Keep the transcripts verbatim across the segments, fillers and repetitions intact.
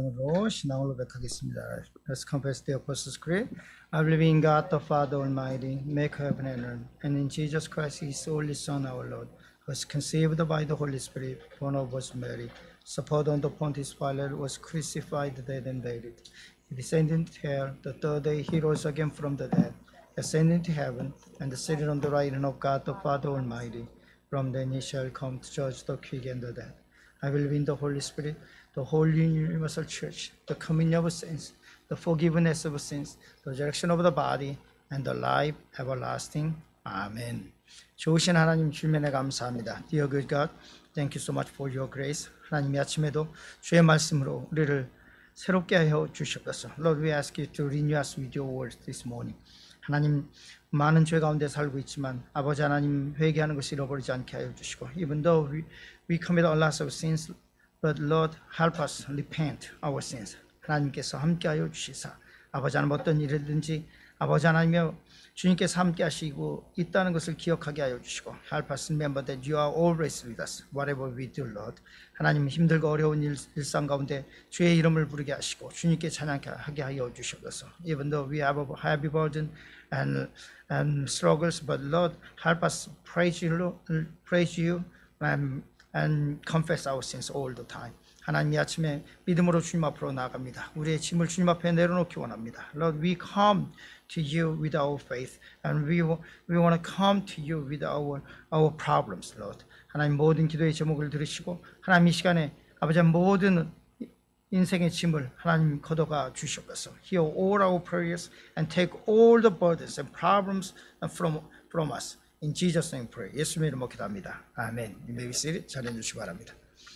말씀으로 신앙을 고백하겠습니다. Let's confess the Apostles' Creed. I believe in God the Father Almighty, maker of heaven and earth, and in Jesus Christ, His only Son, our Lord, who was conceived by the Holy Spirit, born of Virgin Mary, suffered under Pontius Pilate, was crucified, dead, and buried. He descended into hell. The third day He rose again from the dead, ascended into heaven, and seated on the right hand of God the Father Almighty. From then He shall come to judge the quick and the dead. I believe in the Holy Spirit, the Holy Universal Church, the communion of saints, the forgiveness of sins, the resurrection of the body, and the life everlasting. Amen. 좋으신 하나님 주님에 감사합니다. Dear good God, thank you so much for your grace. 하나님 이 아침에도 주의 말씀으로 우리를 새롭게 하여 주셨소서. Lord, we ask you to renew us with your words this morning. 하나님 많은 죄 가운데 살고 있지만 아버지 하나님 회개하는 것을 잃어버리지 않게 하여 주시고 even though we, we commit a lot of sins but Lord help us repent our sins. 하나님께서 함께하여 주시사 아버지 하나님 어떤 일이든지 아버지 하나님여 주님께서 함께 하시고 있다는 것을 기억하게 하여 주시고 help us remember that you are always with us whatever we do Lord. 하나님 힘들고 어려운 일, 일상 가운데 주의 이름을 부르게 하시고 주님께 찬양하게 하여 주시옵소서. Even though we have a heavy burden and and struggles, but Lord, help us praise you, praise you, and and confess our sins all the time. 하나님 이 아침에 믿음으로 주님 앞으로 나아갑니다. 우리의 짐을 주님 앞에 내려놓기 원합니다. Lord, we come to you with our faith, and we we want to come to you with our our problems, Lord. 하나님 모든 기도의 제목을 들으시고 하나님 이 시간에 아버지 모든 인생의 짐을 하나님 걷어가 주시옵소서. Hear all our prayers and take all the burdens and problems from from us. In Jesus' name pray. 예수님의 이름으로 기도합니다. 아멘. You may be seated. 자리해 주시기 바랍니다.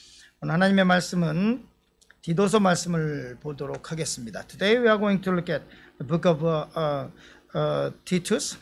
오늘 하나님의 말씀은 디도서 말씀을 보도록 하겠습니다. Today we are going to look at the book of uh, uh, uh, Titus.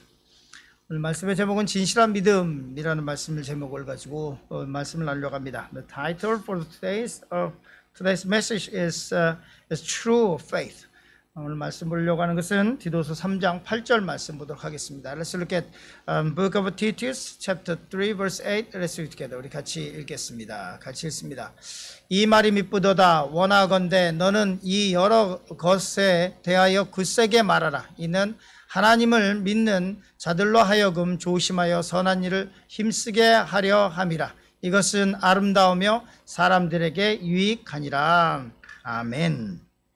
오늘 말씀의 제목은 진실한 믿음이라는 말씀을 제목을 가지고 어, 말씀을 나누려고 합니다. The title for today's uh, Today's message is, uh, is true faith. 오늘 말씀 보려고 하는 것은 디도서 삼 장 팔 절 말씀 보도록 하겠습니다. Let's look at um, Book of Titus, chapter three, verse eight. Let's read together. 우리 같이 읽겠습니다. 같이 읽습니다. 이 말이 미쁘도다. 원하건대 너는 이 여러 것에 대하여 굳세게 말하라. 이는 하나님을 믿는 자들로 하여금 조심하여 선한 일을 힘쓰게 하려 함이라. 이것은 아름다우며 사람들에게 유익하니라. 아멘.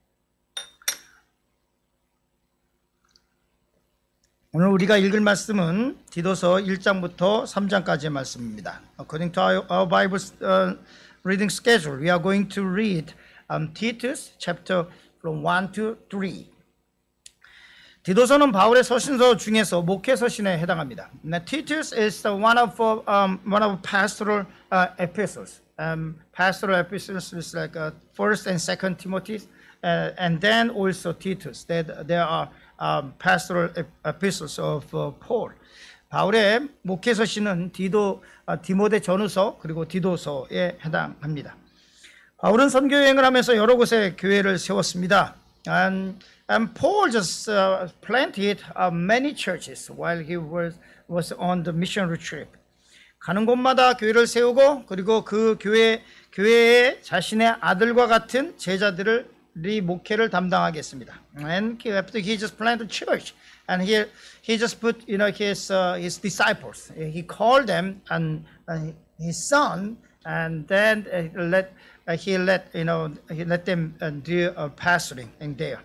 오늘 우리가 읽을 말씀은 디도서 일 장부터 삼 장까지의 말씀입니다. According to our, our Bible uh, reading schedule, we are going to read um, Titus chapter from one to three. 디도서는 바울의 서신서 중에서 목회 서신에 해당합니다. Now, Titus is the one of um, one of pastoral uh, epistles. Um, pastoral epistles is like uh, First and Second Timothy, uh, and then also Titus. That there are um, pastoral epistles of uh, Paul. 바울의 목회 서신은 디도 uh, 디모데 전후서 그리고 디도서에 해당합니다. 바울은 선교 여행을 하면서 여러 곳에 교회를 세웠습니다. And And Paul just uh, planted uh, many churches while he was, was on the missionary trip. 가는 곳마다 교회를 세우고 그리고 그 교회, 교회에 자신의 아들과 같은 제자들을 이 목회를 담당하겠습니다. And after he just planted church, and he he just put you know his uh, his disciples. He called them and uh, his son, and then uh, let uh, he let you know he let them uh, do uh, pastoring in there.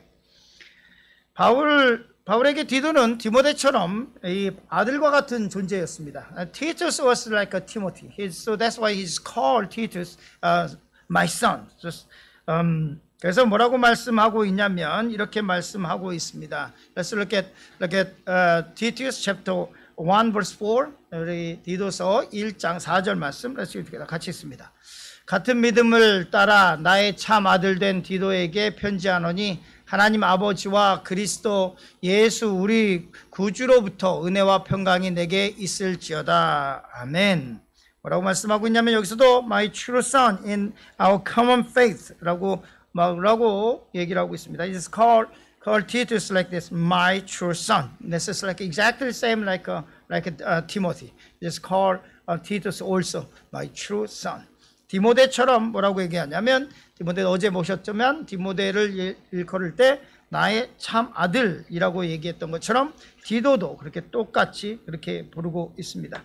바울, 바울에게 디도는 디모데처럼 이 아들과 같은 존재였습니다. Titus was like a Timothy. He, so that's why he's called Titus, uh, my son. Just, um, 그래서 뭐라고 말씀하고 있냐면 이렇게 말씀하고 있습니다. Let's look at, look at uh, Titus chapter one verse four. 우리 디도서 일 장 사 절 말씀. Let's read together. 같이 읽습니다. 같은 믿음을 따라 나의 참 아들 된 디도에게 편지하노니 하나님 아버지와 그리스도 예수 우리 구주로부터 은혜와 평강이 내게 있을지어다. 아멘. 뭐라고 말씀하고 있냐면 여기서도 my true son in our common faith 라고 뭐라고 얘기를 하고 있습니다. It is called called Titus like this, my true son. This is like exactly the same like a, like a, uh, Timothy. It is called uh, Titus also, my true son. 디모데처럼 뭐라고 얘기하냐면 디모데 어제 모셨지만 디모데를 일컬을 때 나의 참 아들이라고 얘기했던 것처럼 디도도 그렇게 똑같이 그렇게 부르고 있습니다.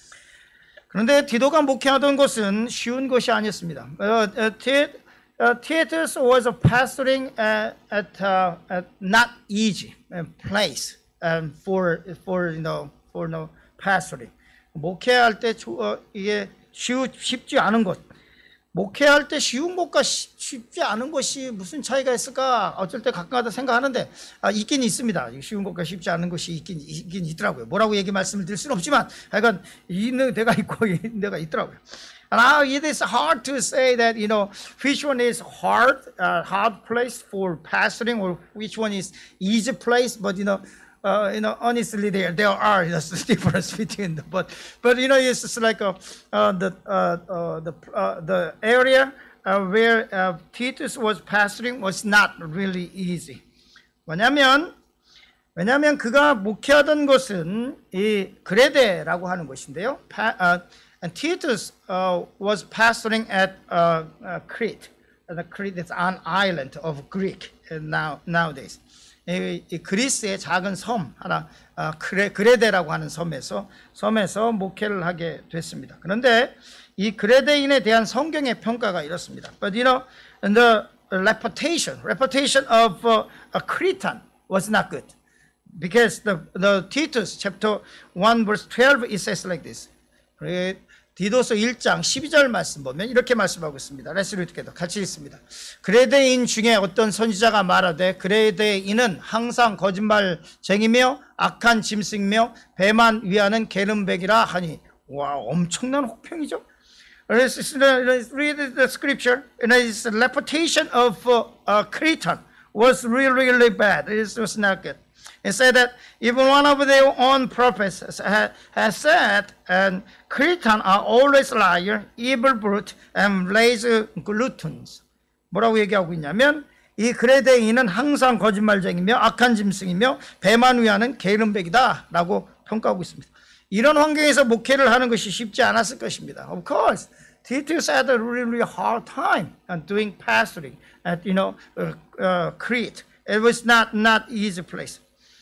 그런데 디도가 목회하던 곳은 쉬운 것이 아니었습니다. Uh, uh, Titus was pastoring at, at, uh, at not easy place um, for for you know for you know pastoring. 목회할 때 어, 이게 쉬우, 쉽지 않은 것. 목회할 때 쉬운 것과 쉽지 않은 것이 무슨 차이가 있을까? 어쩔 때 가끔가다 생각하는데 아, 있긴 있습니다. 쉬운 것과 쉽지 않은 것이 있긴, 있긴 있더라고요. 뭐라고 얘기 말씀을 드릴 수는 없지만 하여간 있는 데가 있고 있는 데가 있더라고요. And now it is hard to say that you know which one is hard, uh, hard place for pastoring or which one is easy place. But you know, uh, you know, honestly, there there are you know, difference between them. But but you know, it's just like a, uh, the uh, uh, the uh, the area uh, where uh, Titus was pastoring was not really easy. 왜냐하면 왜냐하면 그가 목회하던 곳은 이 그레데라고 하는 곳인데요. 파, uh, And Titus uh, was pastoring at uh, uh, Crete. Uh, Crete is an island of Greek now nowadays. 이, 이 그리스의 작은 섬 하나 어, 그레, 그레데라고 하는 섬에서 섬에서 목회를 하게 됐습니다. 그런데 이 그레데인에 대한 성경의 평가가 이렇습니다. But you know, the reputation, reputation of uh, a Cretan was not good, because the the Titus chapter one verse twelve it says like this. 디도서 일 장 십이 절 말씀 보면 이렇게 말씀하고 있습니다. Let's read together. 같이 읽습니다. 그레데인 중에 어떤 선지자가 말하되 그레데인은 항상 거짓말쟁이며 악한 짐승이며 배만 위하는 게으름백이라 하니. 와, 엄청난 혹평이죠. Let's read the scripture. The reputation of a Cretan was really, really bad. It was not good. It said that even one of their own prophets has said, and Cretans are always liars, evil brute, and lazy gluttons. 뭐라고 얘기하고 있냐면 이 그레데인은 항상 거짓말쟁이며 악한 짐승이며 배만 위하는 게으름백이다 라고 평가하고 있습니다. 이런 환경에서 목회를 하는 것이 쉽지 않았을 것입니다. Of course, Titus had a really hard time doing pastoring at you know uh, uh, Crete. It was not not easy place.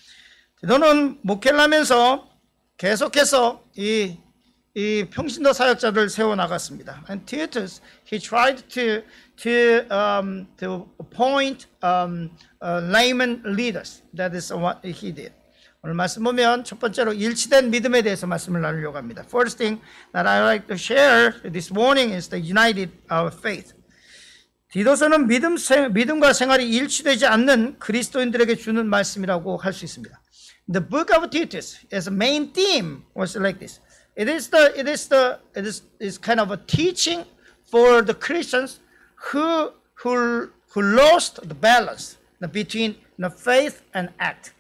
너는 목회를 하면서 계속해서 이, 이 평신도 사역자들을 세워 나갔습니다. And Titus, he tried to to um, to appoint um, uh, layman leaders. That is what he did. 오늘 말씀 보면 첫 번째로 일치된 믿음에 대해서 말씀을 나누려고 합니다. First thing that I like to share this morning is the united our faith. 디도서는 믿음, 믿음과 생활이 일치되지 않는 그리스도인들에게 주는 말씀이라고 할 수 있습니다. The book of Titus, as a main theme, was like this. It is the it is the it is is kind of a teaching for the Christians who who who lost the balance between the faith and act.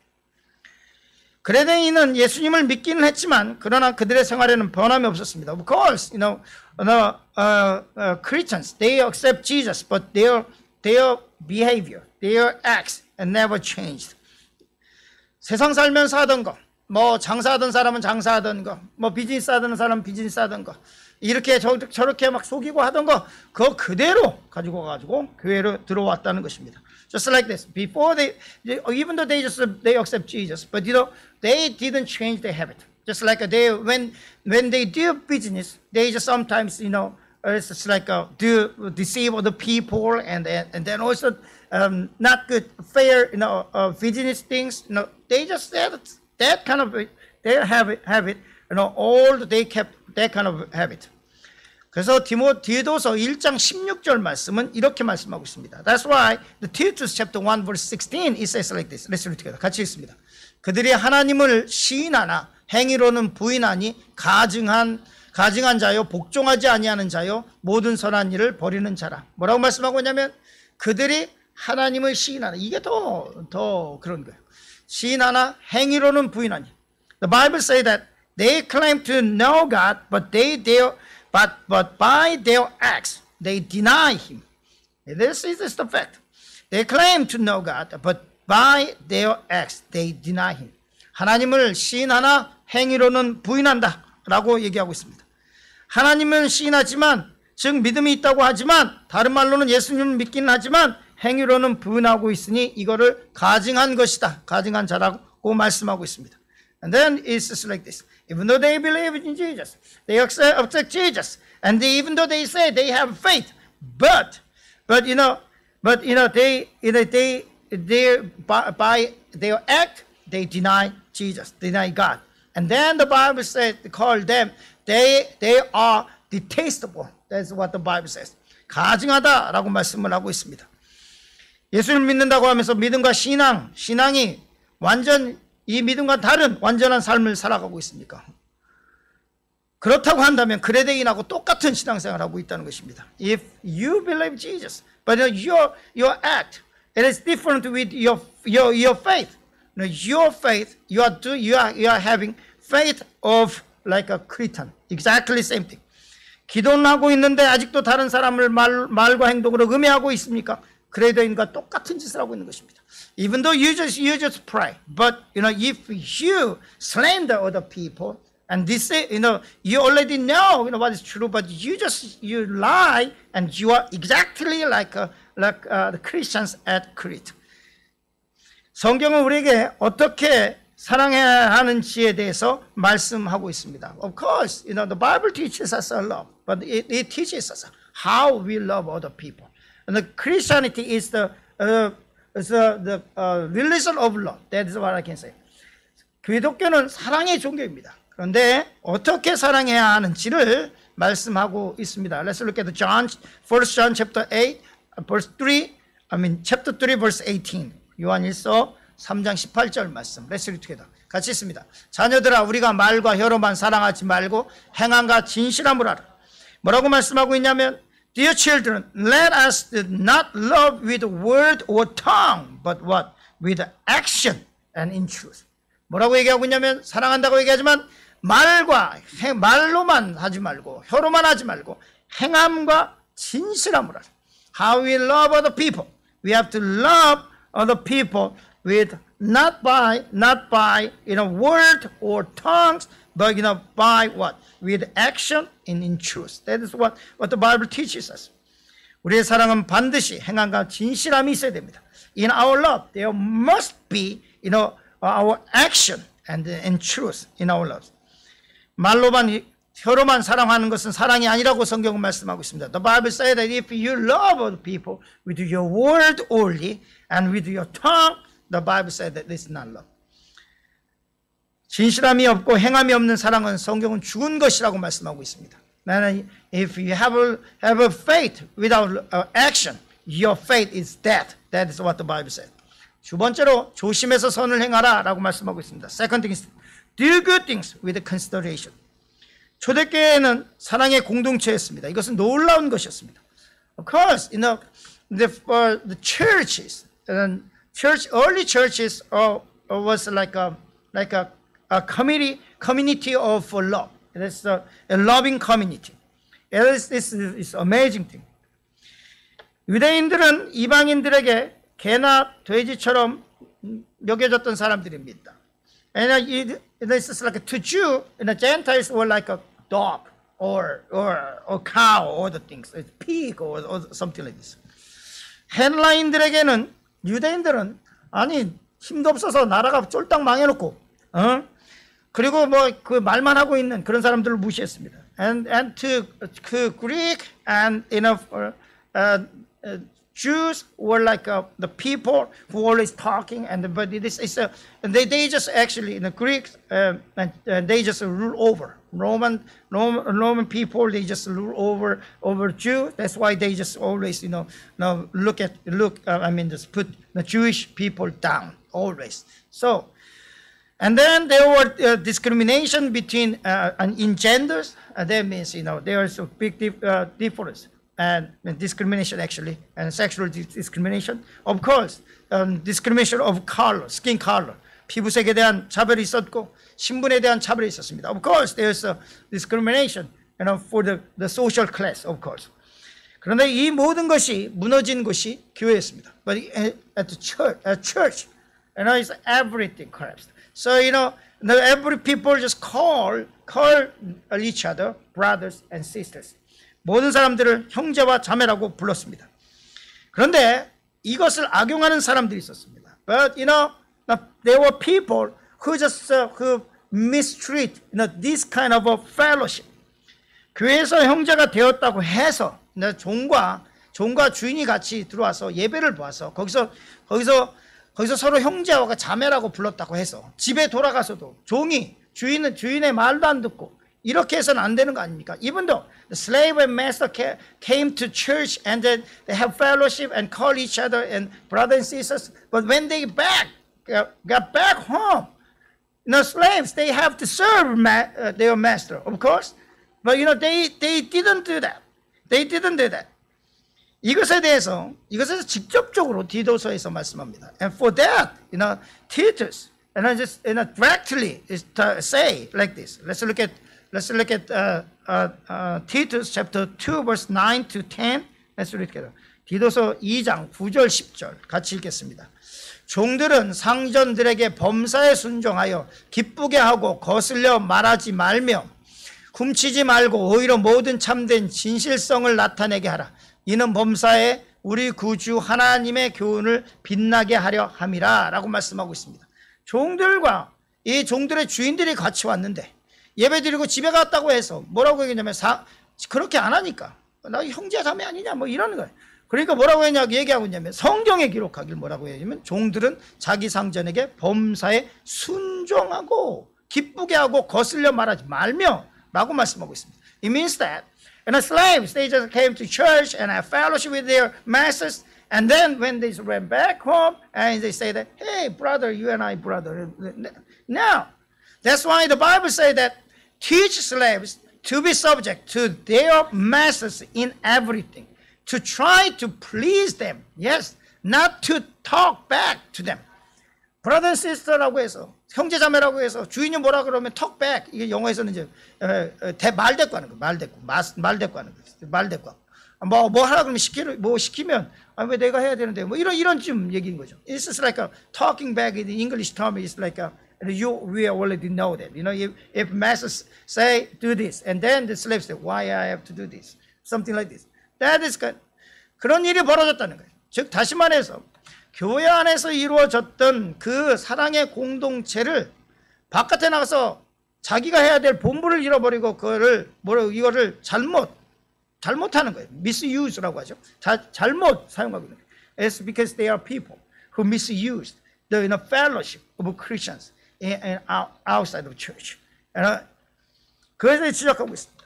그레데인은 예수님을 믿기는 했지만 그러나 그들의 생활에는 변함이 없었습니다. Of course, you know, the uh, uh, Christians they accept Jesus, but their their behavior, their acts, and never changed. 세상 살면서 하던 거, 뭐 장사하던 사람은 장사하던 거, 뭐 비즈니스 하던 사람은 비즈니스 하던 거, 이렇게 저, 저렇게 막 속이고 하던 거, 그거 그대로 가지고 가지고 교회로 들어왔다는 것입니다. Just like this, before they, even though they just they accept Jesus, but you know they didn't change their habit. Just like they when when they do business, they just sometimes you know it's just like a, do deceive other people and and then also. Um, not good, fair, you know, uh, business things. You know, they just that that kind of they have it, have it. You know, all they kept that kind of habit. 그래서 디모 디도서 일 장 십육 절 말씀은 이렇게 말씀하고 있습니다. That's why the Titus chapter one verse sixteen it says like this. Let's read together. 같이 읽습니다. 그들이 하나님을 시인하나 행위로는 부인하니 가증한 가증한 자요 복종하지 아니하는 자요 모든 선한 일을 버리는 자라. 뭐라고 말씀하고 있냐면 그들이 하나님을 시인하나 이게 더, 더 그런 거예요. 시인하나 행위로는 부인하니. The Bible says that they claim to know God, but they, they but but by their acts they deny Him. This is the fact. They claim to know God, but by their acts they deny Him. 하나님을 시인하나 행위로는 부인한다라고 얘기하고 있습니다. 하나님은 시인하지만 즉 믿음이 있다고 하지만 다른 말로는 예수님을 믿기는 하지만 행위로는 분하고 있으니 이거를 가증한 것이다. 가증한 자라고 말씀하고 있습니다. And then it's just like this. Even though they believe in Jesus, they accept, accept Jesus, and they, even though they say they have faith, but, but you know, but you know, they, you know, they, they by, by their act, they deny Jesus, deny God, and then the Bible says, call them, they, they are detestable. That's what the Bible says. 가증하다라고 말씀을 하고 있습니다. 예수를 믿는다고 하면서 믿음과 신앙, 신앙이 완전 이 믿음과 다른 완전한 삶을 살아가고 있습니까? 그렇다고 한다면 그레데인하고 똑같은 신앙생활을 하고 있다는 것입니다. If you believe Jesus, but your your act, it is different with your your your faith. Your faith, you are do you are you are having faith of like a Cretan. Exactly same thing. 기도는 하고 있는데 아직도 다른 사람을 말 말과 행동으로 음해하고 있습니까? 그레데인과 똑같은 짓을 하고 있는 것입니다. Even though you just you just pray, but you know if you slander other people, and this you know you already know you know what is true, but you just you lie, and you are exactly like uh, like uh, the Christians at Crete. 성경은 우리에게 어떻게 사랑해야 하는지에 대해서 말씀하고 있습니다. Of course, you know the Bible teaches us a lot, but it, it teaches us how we love other people. And the Christianity is the uh, is the, the uh, religion of love. That is what I can say. 기독교는 사랑의 종교입니다. 그런데 어떻게 사랑해야 하는지를 말씀하고 있습니다. Let's look at John, First John chapter eight, verse three. I mean chapter three, verse eighteen. 요한일서 삼 장 십팔 절 말씀. Let's read together. 같이 있습니다. 자녀들아, 우리가 말과 혀로만 사랑하지 말고 행함과 진실함으로 하라. 뭐라고 말씀하고 있냐면, Dear children, let us not love with word or tongue, but what? With action and in truth. 뭐라고 얘기하고 있냐면, 사랑한다고 얘기하지만 말과 행, 말로만 하지 말고 혀로만 하지 말고 행함과 진실함으로 하라. How we love other people. We have to love other people with not by not by you know word or tongues, but you know by what? With action and in truth. That is what what the Bible teaches us. 우리의 사랑은 반드시 행함과 진실함이 있어야 됩니다. In our love, there must be you know our action and and truth in our love. 말로만 혀로만 사랑하는 것은 사랑이 아니라고 성경은 말씀하고 있습니다. The Bible says that if you love other people with your word only and with your tongue, the Bible says that this is not love. 진실함이 없고 행함이 없는 사랑은 성경은 죽은 것이라고 말씀하고 있습니다. 나는 if you have a, have a faith without action, your faith is dead. That is what the Bible says. 두 번째로 조심해서 선을 행하라라고 말씀하고 있습니다. Second thing is do good things with consideration. 초대교회는 사랑의 공동체였습니다. 이것은 놀라운 것이었습니다. Of course, you know, the, uh, the churches, and church, early churches uh, was like a like a, a community community of love. It is a, a loving community. It is this is amazing thing. 유대인들은 이방인들에게 개나 돼지처럼 여겨졌던 사람들입니다. And it, it is like to Jew, and the Gentiles were like a dog or or or cow or the things, a pig or, or something like this. 헬라인들에게는 유대인들은 아니 힘도 없어서 나라가 쫄딱 망해놓고, 어? 그리고 뭐 그 말만 하고 있는 그런 사람들을 무시했습니다. And and to 그 Greek and you know uh, uh, Jews were like uh, the people who were always talking, and but this is a they they just actually in the Greeks uh, and uh, they just rule over Roman Roman Roman people. They just rule over over Jew. That's why they just always you know now look at look uh, I mean just put the Jewish people down always. So and then there were uh, discrimination between uh, and in genders. Uh, that means you know there is a big dif- uh, difference. And discrimination actually, and sexual discrimination. Of course, um, discrimination of color, skin color. 피부색에 대한 차별이 있었고 신분에 대한 차별이 있었습니다. Of course, there's a discrimination, you know, for the the social class, of course. 그런데 이 모든 것이 무너진 것이 교회였습니다. But at the church, at church, you know, it's everything collapsed. So you know, the, every people just call call each other brothers and sisters. 모든 사람들을 형제와 자매라고 불렀습니다. 그런데 이것을 악용하는 사람들이 있었습니다. But you know, there were people who just uh, who mistreat you know, this kind of a fellowship. 교회에서 형제가 되었다고 해서 종과 종과 주인이 같이 들어와서 예배를 보아서 거기서 거기서 거기서 서로 형제와 자매라고 불렀다고 해서 집에 돌아가서도 종이 주인은 주인의 말도 안 듣고 이렇게 해서는 안 되는 거 아닙니까? Even though the slave and master came to church and then they have fellowship and call each other and brothers and sisters, but when they back got back home, you know, slaves they have to serve ma- uh, their master, of course, but you know they they didn't do that. They didn't do that. 이것에 대해서 이것에서 직접적으로 디도서에서 말씀합니다. And for that, you know, Titus, and I just you know, directly is to say like this. Let's look at let's look at uh, uh, uh, Titus chapter two, verse nine to ten. Let's read together. 디도서 이 장 구 절 십 절 같이 읽겠습니다. 종들은 상전들에게 범사에 순종하여 기쁘게 하고 거슬려 말하지 말며 훔치지 말고 오히려 모든 참된 진실성을 나타내게 하라. 이는 범사에 우리 구주 하나님의 교훈을 빛나게 하려 함이라 라고 말씀하고 있습니다. 종들과 이 종들의 주인들이 같이 왔는데 예배드리고 집에 갔다고 해서 뭐라고 얘기했냐면 사, 그렇게 안 하니까 나 형제 자매 아니냐 뭐 이러는 거예요. 그러니까 뭐라고 했냐 얘기하고 있냐면 성경에 기록하길 뭐라고 얘기하냐면 종들은 자기 상전에게 범사에 순종하고 기쁘게 하고 거슬려 말하지 말며 라고 말씀하고 있습니다. It means that and the slaves, they just came to church and have fellowship with their masters. And then when they went back home, and they say that, hey, brother, you and I, brother. Now, that's why the Bible says that teach slaves to be subject to their masters in everything, to try to please them. Yes, not to talk back to them. Brother and sister라고 해서 형제자매라고 해서 주인이 뭐라 그러면 talk back. 이게 영어에서는 이제 대 말대꾸 하는 거, 말대꾸, 말대꾸 하는 거, 말대꾸. 뭐 뭐 하라 그러면 시키를 뭐 시키면 아, 왜 내가 해야 되는데 뭐 이런 이런 좀 얘기인 거죠. It's just like a talking back in the English term is like a you we already know that. You know, if if masters say do this and then the slaves say why I have to do this, something like this. That is good. 그런 일이 벌어졌다는 거예요. 즉 다시 말해서. 교회 안에서 이루어졌던 그 사랑의 공동체를 바깥에 나가서 자기가 해야 될 본분을 잃어버리고 그거를 뭐라 이거를 잘못 잘못하는 거예요. misuse라고 하죠. 자, 잘못 사용하고 있는 거예요. It's because they are people who misused the you know, fellowship of Christians in, in outside of church. 그래서 지적하고 있습니다.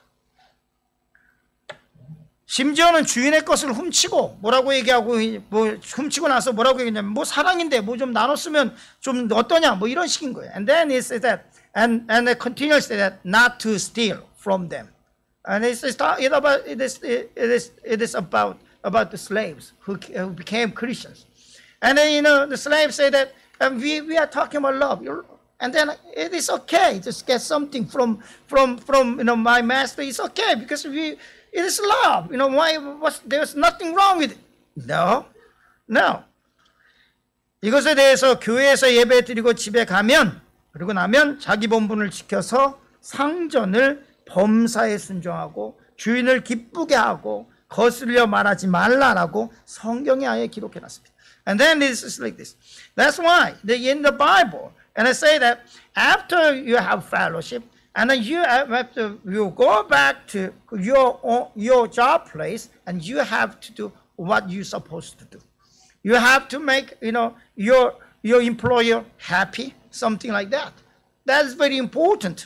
심지어는 주인의 것을 훔치고 뭐라고 얘기하고 뭐 훔치고 나서 뭐라고 얘기했냐면 뭐 사랑인데 뭐 좀 나눴으면 좀 어떠냐 뭐 이런 식인 거예요. And then it says that and and it continues that not to steal from them. And it's, it's it about it is it is it is about about the slaves who, who became Christians. And then you know the slaves say that and we we are talking about love. And then it is okay to get something from from from you know my master. It's okay because we. It is love. You know, why was there's nothing wrong with it? No. No. 이것에 대해서 교회에서 예배 드리고 집에 가면 그리고 나면 자기 본분을 지켜서 상전을 범사에 순종하고 주인을 기쁘게 하고 거슬려 말하지 말라라고 성경에 아예 기록해 놨습니다. And then this is like this. That's why in the Bible, and I say that after you have fellowship, and then you have to you go back to your your job place, and you have to do what you're supposed to do. You have to make you know your your employer happy, something like that. That's very important.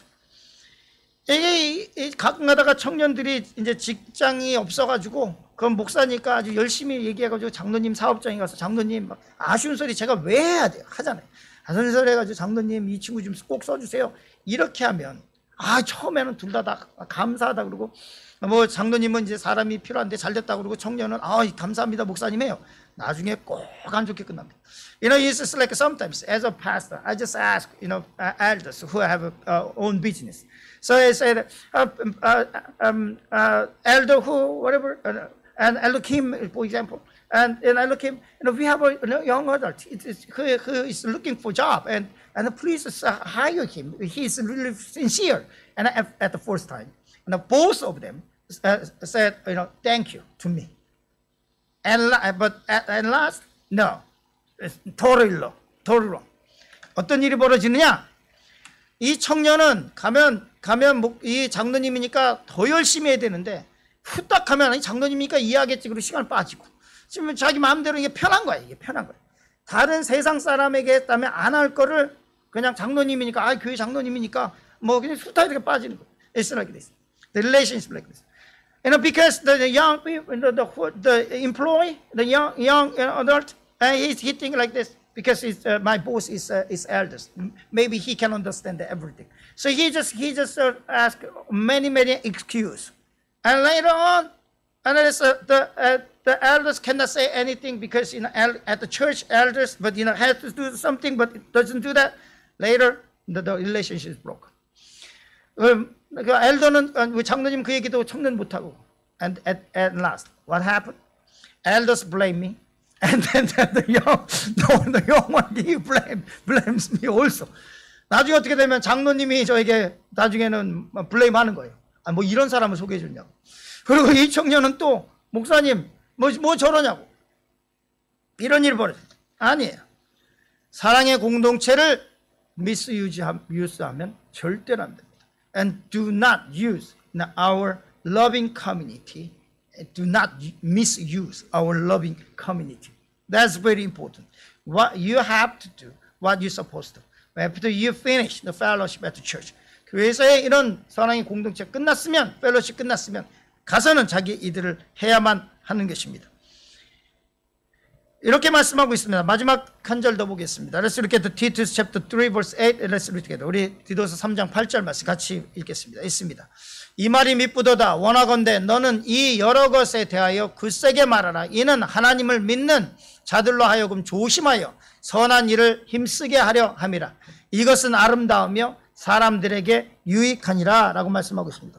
이게 가끔 가다가 청년들이 이제 직장이 없어가지고 그 목사니까 아주 열심히 얘기해가지고 장로님 사업장에 가서 장로님 막 아쉬운 소리 제가 왜 해야 돼요? 하잖아요. 아쉬운 소리 해가지고 장로님 이 친구 좀 꼭 써주세요. 이렇게 하면 아 처음에는 둘 다 다 감사하다 그러고 뭐 장로님은 이제 사람이 필요한데 잘 됐다 그러고 청년은 아 감사합니다 목사님 해요. 나중에 꼭 안 좋게 끝납니다. You know, it's just like sometimes as a pastor, I just ask, you know, uh, elders who have a, uh, own business. So I said, uh, uh, um, uh, elder who, whatever, uh, and I look him, for example, and, and I look him, you know, we have a you know, young adult it is, who, who is looking for a job, and, and please uh, hire him. He's really sincere. And at, at the first time, and both of them said, you know, thank you to me. And but at, at last, no, it's totally wrong, totally wrong. 어떤 일이 벌어지느냐? 이 청년은 가면 가면 이 장로님이니까 더 열심히 해야 되는데 후딱 하면 이 장로님이니까 이해하겠지. 그리고 시간 빠지고 지금 자기 마음대로 이게 편한 거야. 이게 편한 거야. 다른 세상 사람에게 했다면 안 할 거를 그냥 장로님이니까 아 교회 장로님이니까 뭐 그냥 후딱 이렇게 빠지는 거야. It's like this. The relationship like this. You know, because the young people, the the, the employee, the young young adult, and he's he think like this. Because it's, uh, my boss is uh, is eldest, maybe he can understand everything. So he just he just uh, ask many many excuse, and later on, and then uh, the uh, the elders cannot say anything because you know at the church elders, but you know has to do something, but it doesn't do that. Later, the, the relationship is broken. 음, 그 엘더는 어, 장로님 그 얘기도 청년 못하고, and at at last, what happened? Elders blame me. And then the young, no, the young one, he blame, blames me also. 나중에 어떻게 되면 장로님이 저에게 나중에는 블레임 하는 거예요. 아, 뭐 이런 사람을 소개해 줬냐고. 그리고 이 청년은 또, 목사님, 뭐, 뭐 저러냐고. 이런 일이 벌어져요. 아니에요. 사랑의 공동체를 미스유즈하면 절대로 안 됩니다. And do not use our loving community. Do not misuse our loving community. That's very important. What you have to do, what you're supposed to. After you finish the fellowship at the church. 교회에서의 이런 사랑의 공동체 끝났으면, 펠로십 끝났으면 가서는 자기 일들을 해야만 하는 것입니다. 이렇게 말씀하고 있습니다. 마지막 한 절 더 보겠습니다. Let's look at the Titus chapter three verse eight. Let's read together. 우리 디도서 삼 장 팔 절 말씀 같이 읽겠습니다. 있습니다. 이 말이 미쁘도다. 원하건대 너는 이 여러 것에 대하여 굳세게 말하라. 이는 하나님을 믿는 자들로 하여금 조심하여 선한 일을 힘쓰게 하려 함이라. 이것은 아름다우며 사람들에게 유익하니라 라고 말씀하고 있습니다.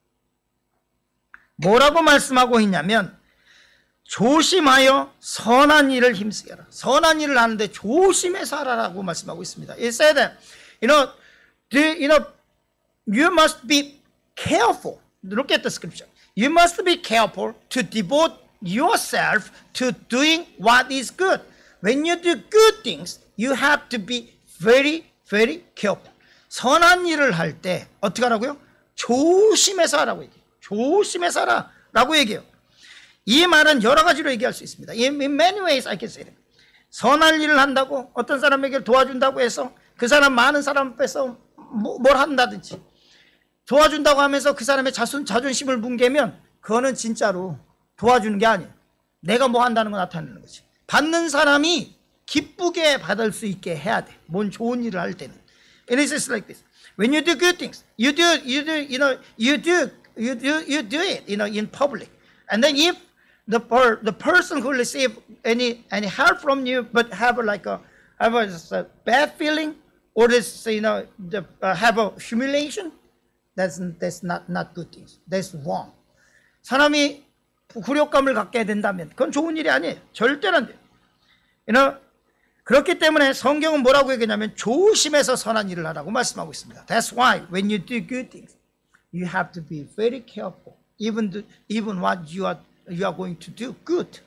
뭐라고 말씀하고 있냐면 조심하여 선한 일을 힘쓰게 하라. 선한 일을 하는데 조심해서 하라라고 말씀하고 있습니다. It said that, you know, do, you know, you must be careful. Look at the scripture. You must be careful to devote yourself to doing what is good. When you do good things, you have to be very, very careful. 선한 일을 할 때 어떻게 하라고요? 조심해서 하라고 얘기해요. 조심해서 하라라고 얘기해요. 이 말은 여러 가지로 얘기할 수 있습니다. In many ways I can say that. 선한 일을 한다고 어떤 사람에게 도와준다고 해서 그 사람 많은 사람 앞에서 뭘 한다든지 도와준다고 하면서 그 사람의 자존, 자존심을 뭉개면 그거는 진짜로 도와주는 게 아니에요. 내가 뭐 한다는 거 나타내는 거지. 받는 사람이 기쁘게 받을 수 있게 해야 돼. 뭔 좋은 일을 할 때는. And it's just like this. When you do good things, you do, you do, you know, you do, you do, you do it, you know, in public. And then if the per, the person who receive any any help from you, but have a, like a have a, a bad feeling, or this, you know, the, uh, have a humiliation, that's that's not not good things. That's wrong. 사람이 굴욕감을 갖게 된다면 그건 좋은 일이 아니에요. 절대로 안 돼요. You know, 그렇기 때문에 성경은 뭐라고 얘기하냐면 조심해서 선한 일을 하라고 말씀하고 있습니다. That's why when you do good things, you have to be very careful, even to, even what you are you are going to do good.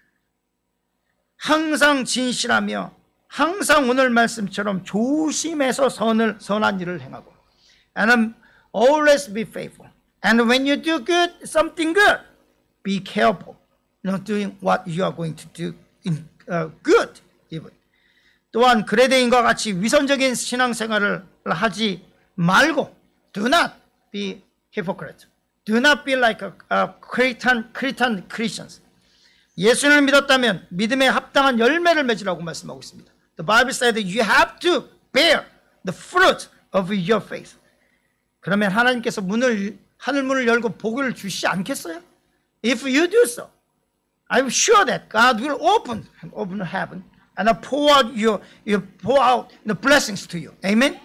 항상 진실하며 항상 오늘 말씀처럼 조심해서 선을 선한 일을 행하고, and always be faithful. And when you do good, something good, be careful, you know, doing what you are going to do in uh, good even. 또한 그레데인과 같이 위선적인 신앙생활을 하지 말고, do not be hypocrite. Do not be like a, a Cretan, Cretan Christians. 예수를 믿었다면 믿음에 합당한 열매를 맺으라고 말씀하고 있습니다. The Bible said that you have to bear the fruit of your faith. 그러면 하나님께서 문을 하늘 문을 열고 복을 주시지 않겠어요? If you do so, I'm sure that God will open open heaven and pour out your, your pour out the blessings to you. Amen.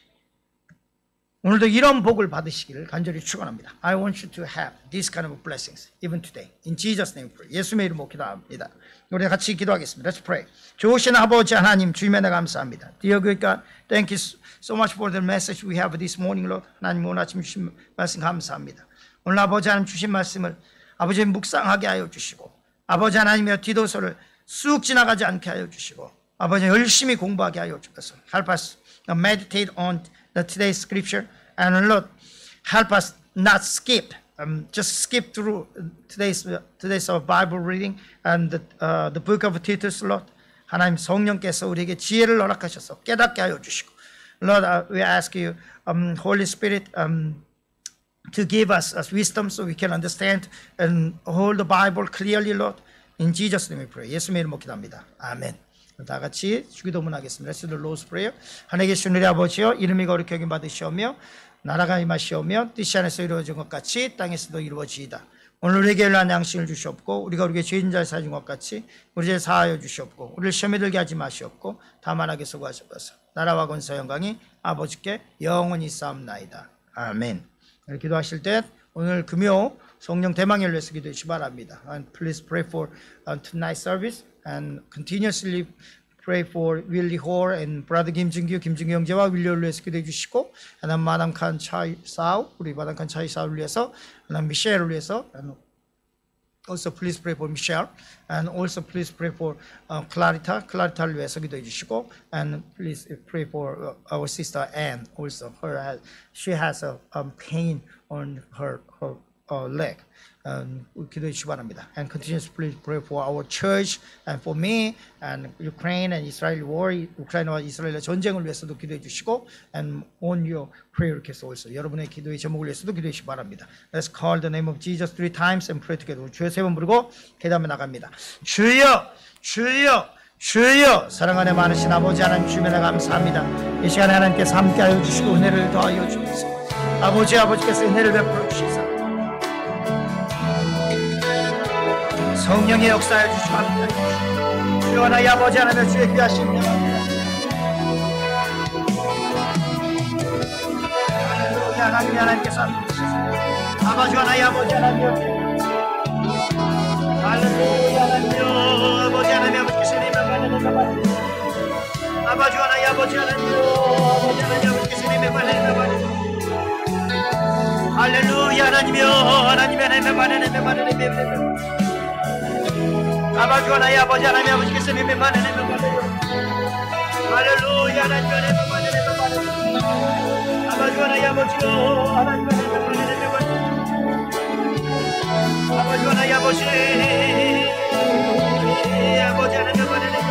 오늘도 이런 복을 받으시기를 간절히 축원합니다. I want you to have these kind of blessings even today. In Jesus' name, pray. 예수의 이름으로 기도합니다. 우리 같이 기도하겠습니다. Let's pray. 좋으신 아버지 하나님, 주님의 은혜 감사합니다. Dear God, thank you so much for the message we have this morning, Lord. 하나님 오늘 아침 주신 말씀 감사합니다. 오늘 아버지 하나님 주신 말씀을 아버지 묵상하게 하여 주시고 아버지 하나님의 디도서를 쑥 지나가지 않게 하여 주시고 아버지 열심히 공부하게 하여 주셔서 help us meditate on the today's scripture and Lord help us not skip um, just skip through today's today's Bible reading and the, uh, the book of Titus Lord 하나님 성령께서 우리에게 지혜를 허락하셔서 깨닫게 하여 주시고 Lord uh, we ask you um, Holy Spirit um, to give us, us wisdom so we can understand and hold the Bible clearly, Lord. In Jesus' name we pray. 예수님의 이름으로 기도합니다. 아멘. 다 같이 주기도문 하겠습니다. Let's do the Lord's Prayer. 하늘에 계신 우리 아버지여 이름이 거룩히 여김 받으시오며 나라가 임하시오며 뜻이 하늘에서 이루어진 것 같이 땅에서도 이루어지이다. 오늘 우리에게 일한 양식을 주시옵고 우리가 우리에게 죄인 자를 사준 것 같이 우리 죄를 사하여 주시옵고 우리를 시험에 들게 하지 마시옵고 다만하게 수고하시옵소서. 나라와 권세 영광이 아버지께 영원히 쌓옵나이다. 아멘. 기도하실 때 오늘 금요 성령 대망을 위해서 기도해 주시기 바랍니다. And please pray for uh, tonight's service and continuously pray for Willie Hall and Brother 김준규, 김준규 형제와 윌리를 위해서 기도해 주시고 and 마담 칸 차이 사우, 우리 마담 칸 차이 사우를 위해서 and 미셸을 위해서 and also please pray for Michelle and also please pray for uh, Clarita, Clarita를 위해서 기도해 주시고 and please pray for uh, our sister Anne also. Her has, she has a um, pain on her her uh, leg. Um, 기도해 주시기 바랍니다. And continuously pray for our church and for me and Ukraine and Israel war, 우크라이나와 이스라엘의 전쟁을 위해서도 기도해 주시고 and on your prayer request also. 여러분의 기도의 제목을 위해서도 기도해 주시기 바랍니다. Let's call the name of Jesus three times and pray together. 주여 세 번 부르고 기도하며 나갑니다. 주여, 주여, 주여. 사랑 안에 많으신 아버지 하나님 주님에 감사합니다. 이 시간에 하나님께서 함께하여 주시고 은혜를 더하여 주옵소서. 아버지 아버지께서 은혜를 베풀어 주시사 성령의 역사에 주시고 합니다. 주여 나의 아버지 하나님 주의 귀하신 명 하나님 하나님께서 함께 주시사 아버지와 나의 아버지 하나님 할렐루야 하나님 아버지 하나님 아버지께서 내 맘을 아버지와 나의 아버지 하나님 아버지 하나님 아버지께서 내 맘을 할렐루야 하나님이여 하나님 하나님 하나님 하나님 하나님 아버지와 나의 아버지 하나님 아버지께서 내 맘을 할렐루야 하나님 하나님 하나님 아버지와 나의 아버지여 하나님 하나님 아버지와 나의 아버지 아버지 하나님 하나님